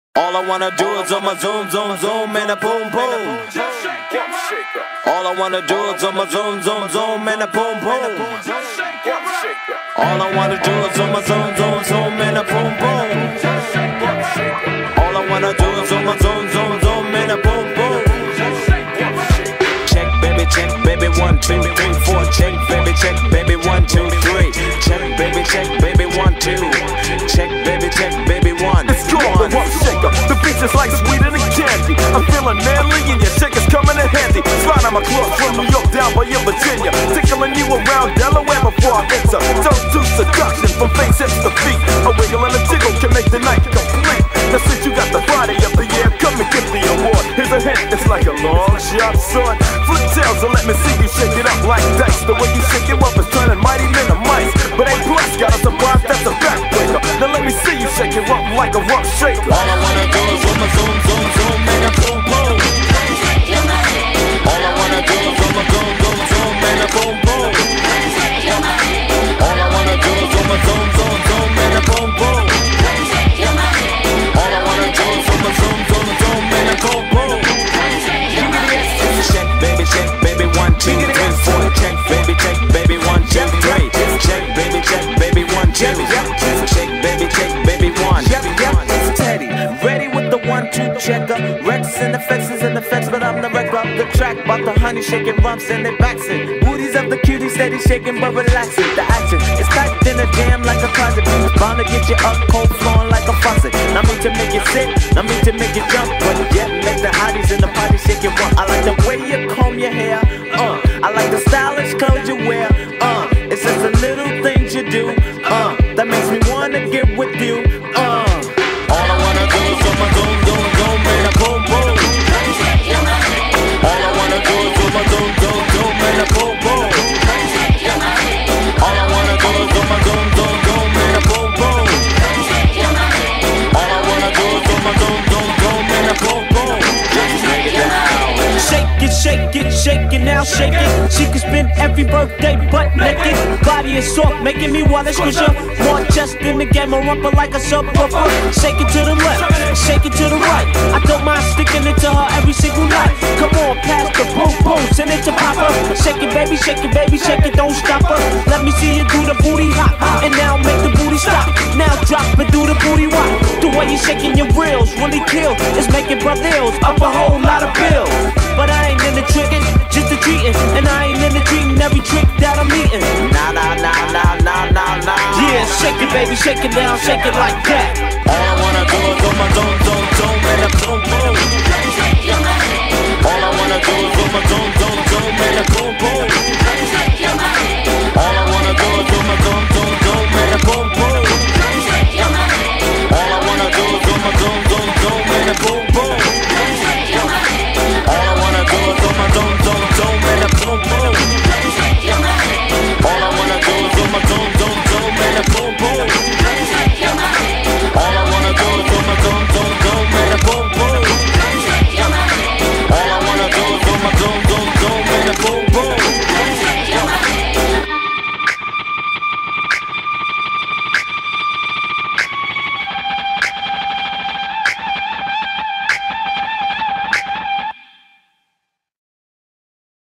All I wanna do is on my zoom, zoom, zoom, and a boom, boom. All I wanna do is on my zoom, zoom, zoom, and a boom, boom. All I wanna do is on my zoom, zoom, zoom, and a boom, boom. All I wanna do is on my zoom, zoom, zoom, and a boom, boom. Check, baby, 1, 2, 3, 4. Check, baby, 1, 2, 3. Check, baby, 1, 2. Check, baby, 1. It's called the Rump Shaker. The beach is like sweeter than candy. I'm feeling manly and your shaker's coming in handy. Slide on my clothes from New York down by your Virginia. Tickling you around Delaware before I enter. Don't do seduction from face hips to feet. A wiggle and a jiggle can make the night complete. Now since you got the body of the year, come and get the award. Here's a hint, it's like a long shot, son. Flip tails and let me see you shake it up like dice. The way you shake it up is turning mighty men to mice. But A plus got a surprise, that's a backbreaker. Now let me see you shake it up like a rough shaker. All I wanna do is with my zoom, zoom, zoom, and a boom, boom. All I wanna do is with my zoom, zoom, zoom, and a boom, boom. All I wanna do is with my zoom, zoom, zoom, and a boom, boom. All I wanna do is with my zoom, zoom, zoom, and a boom, boom. Check, baby, 1, 2, 3, 4. Check, baby, 1, 2, 3. Check, baby, 1, 2. Check, baby, 1. It's Teddy, ready with the 1, 2 checker. Rex and effects, but I'm the wreck off the track. About the honey shaking rumps and they backs it. Booties of the cutie steady shaking but relaxing. The action is tight in a jam like a closet. It's bound to get you up cold flowing like a faucet. Not me to make it sit, not me to make it jump, but yet make the hotties in the party shake it rump. I like the way you comb your hair, I like the stylish clothes you wear, it's just the little things you do, that makes me wanna get with you, All I wanna do is on my zoom, zoom, zoom, and a boom, boom. All I wanna do is on my zoom, zoom, zoom, and a boom, boom. All I wanna do is on my zoom, zoom, zoom, and a boom, boom. All I wanna do is on my zoom, zoom, zoom, and a boom, boom. Just break it down. Shake it now, shake it. She can spend every birthday butt naked. Body is soft, making me wanna squish her. More chest in the game, a rumper like a subwoofer. Shake it to the left, shake it to the right. I don't mind sticking it to her every single night. Come on, pass the boom boom, send it to Papa. Shake it, baby, shake it, don't stop her. Let me see you do the booty hop, and now make the booty stop. Now drop and do the booty rock. The way you're shaking your reels really kill. It's making brothers up a whole lot of bills. But I ain't in the trickin', just the treatin'. And I ain't in the treatin' every trick that I'm eatin'. Nah. Yeah, shake it, baby, shake it down, shake it like that.